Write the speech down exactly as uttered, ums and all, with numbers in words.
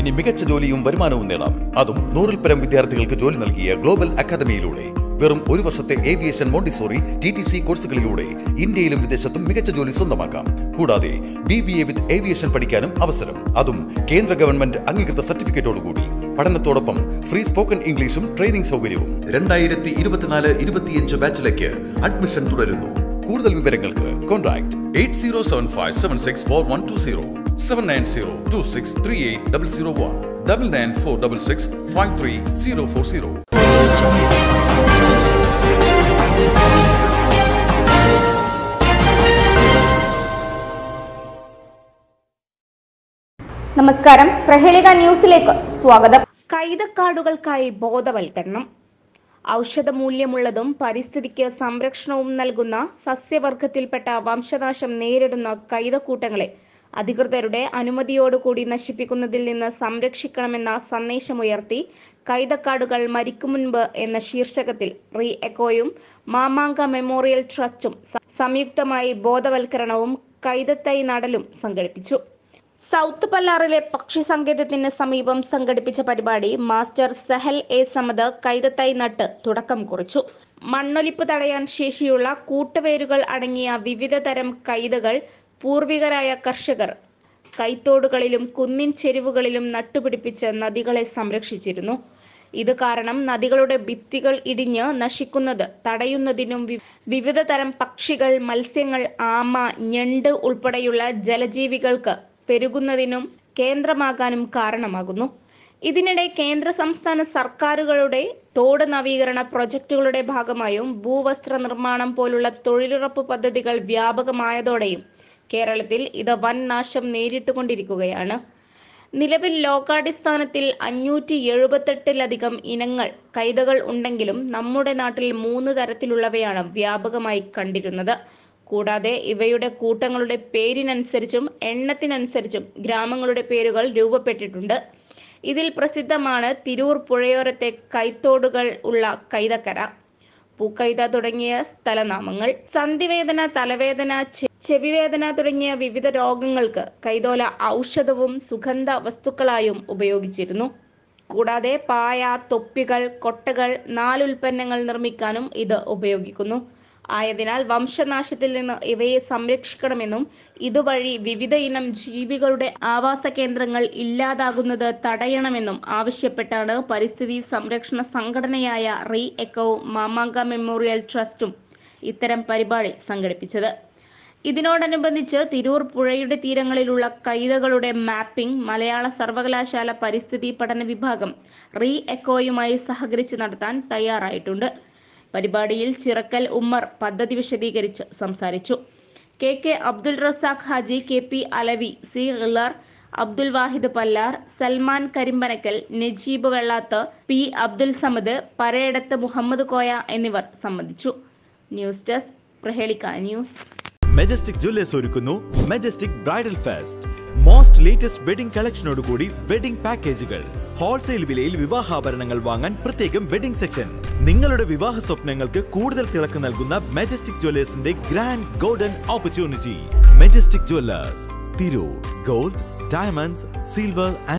ഇനി മികച്ച ജോലിയും വരുമാനവും നേടാം. അതും നൂറിൽ പരം വിദ്യാർത്ഥികൾക്ക് ജോലി നൽകിയ ഗ്ലോബൽ അക്കാദമിയിലൂടെ. വെറും ഒരു വർഷത്തെ aviation Montessori T T C കോഴ്സുകളിലൂടെ ഇന്ത്യയിലും വിദേശത്തും മികച്ച ജോലി സ്വന്തമാക്കാം. കൂടാതെ B B A with aviation പഠിക്കാനും അവസരം. അതും കേന്ദ്ര ഗവൺമെന്റ് അംഗീകൃത സർട്ടിഫിക്കറ്റോടുകൂടി. പഠനത്തോടൊപ്പം ഫ്രീ സ്പോക്കൺ ഇംഗ്ലീഷും ട്രെയിനിംഗ് സൗകര്യവും. രണ്ടായിരത്തി ഇരുപത്തിനാല് ഇരുപത്തിയഞ്ച് ബാച്ചിലേക്ക് അഡ്മിഷൻ തുടരുന്നു. കൂടുതൽ വിവരങ്ങൾക്ക് contact eight zero seven five seven six four one two zero seven nine zero two six three eight double zero one double nine four double six five three zero four zero. നമസ്കാരം, പ്രഹേളിക ന്യൂസിലേക്ക് സ്വാഗതം. കൈതക്കാടുകൾക്കായി ബോധവൽക്കരണം. ഔഷധമൂല്യമുള്ളതും പരിസ്ഥിതിക്ക് സംരക്ഷണവും നൽകുന്ന സസ്യവർഗത്തിൽപ്പെട്ട വംശനാശം നേരിടുന്ന കൈതക്കൂട്ടങ്ങളെ അധികൃതരുടെ അനുമതിയോടുകൂടി നശിപ്പിക്കുന്നതിൽ നിന്ന് സംരക്ഷിക്കണമെന്ന സന്ദേശമുയർത്തി കൈതക്കാടുകൾ മരിക്കും മുൻപ് എന്ന ശീർഷകത്തിൽ റീ എക്കോയും മാമാങ്ക മെമ്മോറിയൽ ട്രസ്റ്റും സംയുക്തമായി ബോധവൽക്കരണവും കൈതത്തൈ നടലും സംഘടിപ്പിച്ചു. സൗത്ത് പല്ലാറിലെ പക്ഷി സങ്കേതത്തിന് സമീപം സംഘടിപ്പിച്ച പരിപാടി മാസ്റ്റർ സഹൽ എ സമദ് കൈതത്തൈ നട്ട് തുടക്കം കുറിച്ചു. മണ്ണൊലിപ്പ് തടയാൻ ശേഷിയുള്ള കൂട്ടുവേരുകൾ അടങ്ങിയ വിവിധ തരം കൈതകൾ പൂർവികരായ കർഷകർ കൈത്തോടുകളിലും കുന്നിൻ ചെരുവുകളിലും നട്ടുപിടിപ്പിച്ച് നദികളെ സംരക്ഷിച്ചിരുന്നു. ഇത് കാരണം നദികളുടെ ഭിത്തികൾ ഇടിഞ്ഞ് നശിക്കുന്നത് തടയുന്നതിനും വിവിധ തരം പക്ഷികൾ, മത്സ്യങ്ങൾ, ആമ, ഞണ്ട് ഉൾപ്പെടെയുള്ള ജലജീവികൾക്ക് പെരുകുന്നതിനും കേന്ദ്രമാകാനും കാരണമാകുന്നു. ഇതിനിടെ കേന്ദ്ര സംസ്ഥാന സർക്കാരുകളുടെ തോട് നവീകരണ പ്രൊജക്ടുകളുടെ ഭാഗമായും ഭൂവസ്ത്ര നിർമ്മാണം പോലുള്ള തൊഴിലുറപ്പ് പദ്ധതികൾ വ്യാപകമായതോടെയും കേരളത്തിൽ ഇത് വൻ നാശം നേരിട്ടുകൊണ്ടിരിക്കുകയാണ്. നിലവിൽ ലോകാടിസ്ഥാനത്തിൽ അഞ്ഞൂറ്റി എഴുപത്തെട്ടിലധികം ഇനങ്ങൾ കൈതകൾ ഉണ്ടെങ്കിലും നമ്മുടെ നാട്ടിൽ മൂന്ന് തരത്തിലുള്ളവയാണ് വ്യാപകമായി കണ്ടിരുന്നത്. കൂടാതെ ഇവയുടെ കൂട്ടങ്ങളുടെ പേരിനനുസരിച്ചും എണ്ണത്തിനനുസരിച്ചും ഗ്രാമങ്ങളുടെ പേരുകൾ രൂപപ്പെട്ടിട്ടുണ്ട്. ഇതിൽ പ്രസിദ്ധമാണ് തിരൂർ പുഴയോരത്തെ കൈത്തോടുകൾ ഉള്ള കൈതക്കര, പൂക്കൈത തുടങ്ങിയ സ്ഥലനാമങ്ങൾ. സന്ധിവേദന, തലവേദന, ചെവിവേദന തുടങ്ങിയ വിവിധ രോഗങ്ങൾക്ക് കൈതോല ഔഷധവും സുഗന്ധ വസ്തുക്കളായും ഉപയോഗിച്ചിരുന്നു. കൂടാതെ പായ, തൊപ്പികൾ, കൊട്ടകൾ, നാലുൽപ്പന്നങ്ങൾ നിർമ്മിക്കാനും ഇത് ഉപയോഗിക്കുന്നു. ആയതിനാൽ വംശനാശത്തിൽ നിന്ന് ഇവയെ സംരക്ഷിക്കണമെന്നും ഇതുവഴി വിവിധ ഇനം ജീവികളുടെ ആവാസ കേന്ദ്രങ്ങൾ ഇല്ലാതാകുന്നത് തടയണമെന്നും ആവശ്യപ്പെട്ടാണ് പരിസ്ഥിതി സംരക്ഷണ സംഘടനയായ റീ എക്കോ മാമാങ്ക മെമ്മോറിയൽ ട്രസ്റ്റും ഇത്തരം പരിപാടി സംഘടിപ്പിച്ചത്. ഇതിനോടനുബന്ധിച്ച് തിരൂർ പുഴയുടെ തീരങ്ങളിലുള്ള കൈതകളുടെ മാപ്പിംഗ് മലയാള സർവകലാശാല പരിസ്ഥിതി പഠന വിഭാഗം റീ എക്കോയുമായി സഹകരിച്ച് നടത്താൻ തയ്യാറായിട്ടുണ്ട്. പരിപാടിയിൽ ചിറക്കൽ ഉമ്മർ പദ്ധതി വിശദീകരിച്ച് സംസാരിച്ചു. K K Abdul Razak Haji, K P Alavi, C Hilar, Abdul Wahid Pallar, Salman Karimpanakkal, Najeeb Vellath, P Abdul Samad, Paredath Muhammad Koya എന്നിവർ സംബന്ധിച്ചു. News desk, Prahelika news. Majestic jewellers ഒരുക്കുന്നു majestic bridal fest. Most latest wedding കളക്ഷനോടുകൂടി വെഡിംഗ് പാക്കേജുകൾ. ഹോൾസെയിൽ വിലയിൽ വിവാഹാഭരണങ്ങൾ വാങ്ങാൻ പ്രത്യേകം വെഡിംഗ് സെക്ഷൻ. നിങ്ങളുടെ വിവാഹ സ്വപ്നങ്ങൾക്ക് കൂടുതൽ തിളക്കം നൽകുന്ന മെജസ്റ്റിക് ജ്വല്ലേഴ്സിന്റെ grand golden opportunity. Majestic jewellers, Tirur. Gold, diamonds, silver